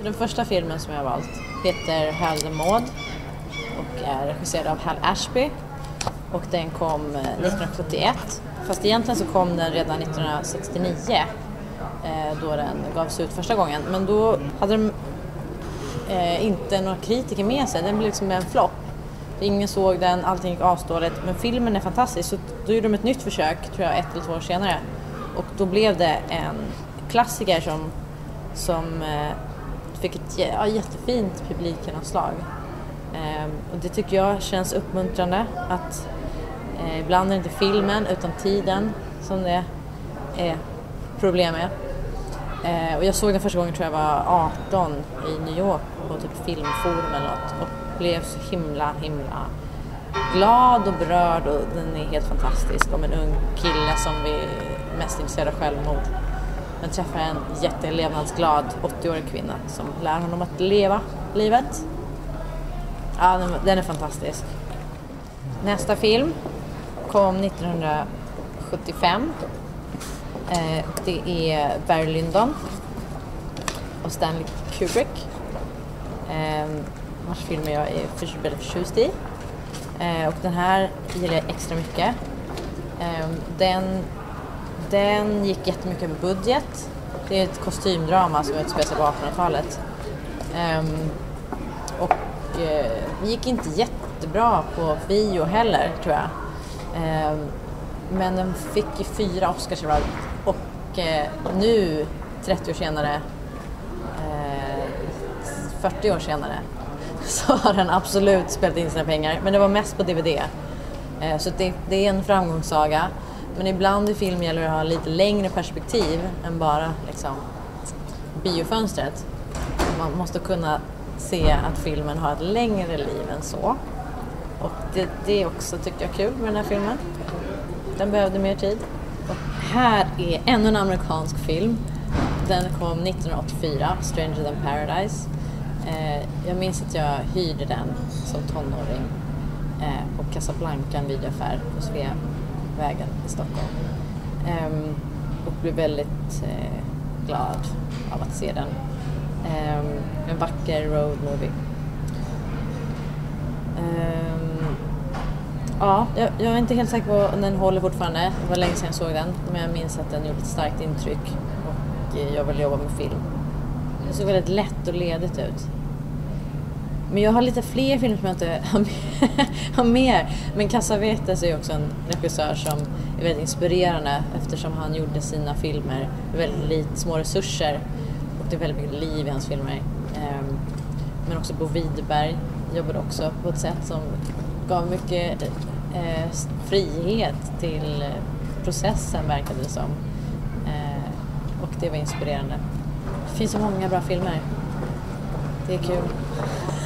Den första filmen som jag har valt heter Hal the Maud och är regisserad av Hal Ashby. Och den kom 1971. Fast egentligen så kom den redan 1969 då den gavs ut första gången. Men då hade de inte några kritiker med sig. Den blev liksom en flopp. Ingen såg den, allting gick avståeligt. Men filmen är fantastisk. Så då gjorde de ett nytt försök, tror jag 1 eller 2 år senare. Och då blev det en klassiker som fick ett jättefint publikgenomslag. Och det tycker jag känns uppmuntrande att ibland är det inte filmen utan tiden som det är problem med. Och jag såg den första gången, tror jag var 18 i New York på typ filmforum eller något och blev så himla glad och berörd, och den är helt fantastisk om en ung kille som är mest intresserad av självmord. Den träffar en jättelevnadsglad 80-årig kvinna som lär honom att leva livet. Ja, den är fantastisk. Nästa film kom 1975. Det är Barry Lyndon och Stanley Kubrick. Vars filmer jag är väldigt förtjust i. Och den här gillar jag extra mycket. Den gick jättemycket över budget. Det är ett kostymdrama som utspelar sig på 1800-talet. Och gick inte jättebra på bio heller, tror jag. Men den fick ju 4 Oscars och nu 30 år senare 40 år senare så har den absolut spelat in sina pengar, men det var mest på DVD. Så det är en framgångssaga, men ibland i film gäller det att ha lite längre perspektiv än bara liksom biofönstret. Man måste kunna se att filmen har ett längre liv än så. Och det är också, tycker jag, kul med den här filmen. Den behövde mer tid. Och här är ännu en amerikansk film. Den kom 1984, Stranger Than Paradise. Jag minns att jag hyrde den som tonåring på Casablanca, en videoaffär på Sveavägen i Stockholm. Och blev väldigt glad av att se den. En vacker road movie. Ja, jag är inte helt säker på om den håller fortfarande. Det var länge sedan jag såg den, men jag minns att den gjorde ett starkt intryck och jag vill jobba med film. Det såg väldigt lätt och ledigt ut. Men jag har lite fler filmer som jag inte har mer. Men Cassavetes är också en regissör som är väldigt inspirerande eftersom han gjorde sina filmer med väldigt lite små resurser och det är väldigt mycket liv i hans filmer. Men också Bo Widerberg jobbade också på ett sätt som gav mycket frihet till processen, verkade det som. Och det var inspirerande. Det finns så många bra filmer. Det är kul.